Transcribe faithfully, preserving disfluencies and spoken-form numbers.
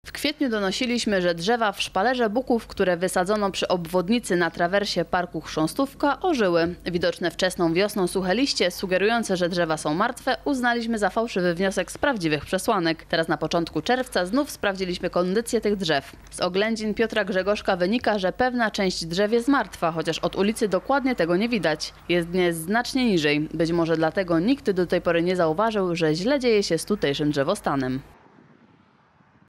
W kwietniu donosiliśmy, że drzewa w szpalerze buków, które wysadzono przy obwodnicy na trawersie Parku Chrząstówka, ożyły. Widoczne wczesną wiosną suche liście, sugerujące, że drzewa są martwe, uznaliśmy za fałszywy wniosek z prawdziwych przesłanek. Teraz na początku czerwca znów sprawdziliśmy kondycję tych drzew. Z oględzin Piotra Grzegorzka wynika, że pewna część drzew jest martwa, chociaż od ulicy dokładnie tego nie widać. Jest dnie znacznie niżej. Być może dlatego nikt do tej pory nie zauważył, że źle dzieje się z tutejszym drzewostanem.